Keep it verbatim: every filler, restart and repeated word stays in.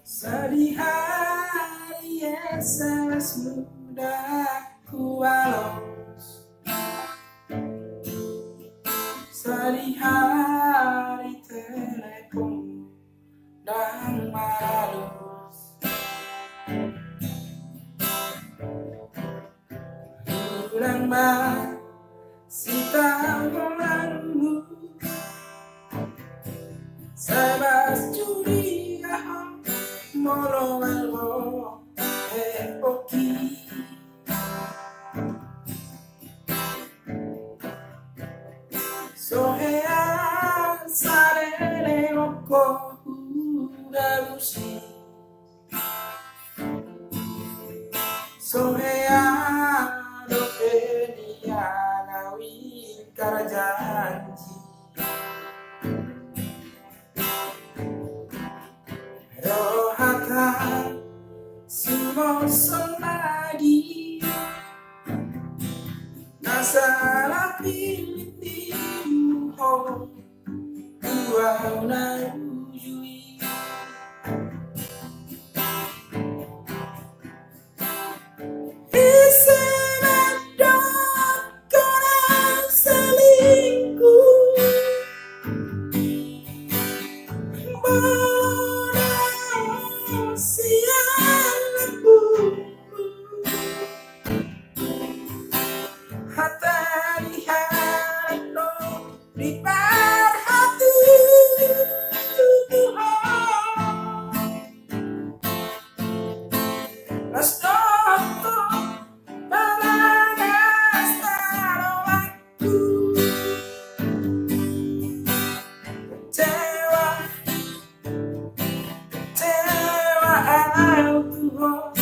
Sedih hari S M S muda ku walos, sedih hari telepon dan malus. Ulang masih tak menangmu, sebab curiga molo algo e pochi. Sohea sarele oko udah lusi, sohea dope dia nawi karajanji. Rohaka simoson lagi, nasalah pilih timu ho dua na ujui. Isenadot koran selingkuh, sianku hata lihat lo di perhati Tuhan. Las noto baladas taruhanku, kecewa kecewa aku.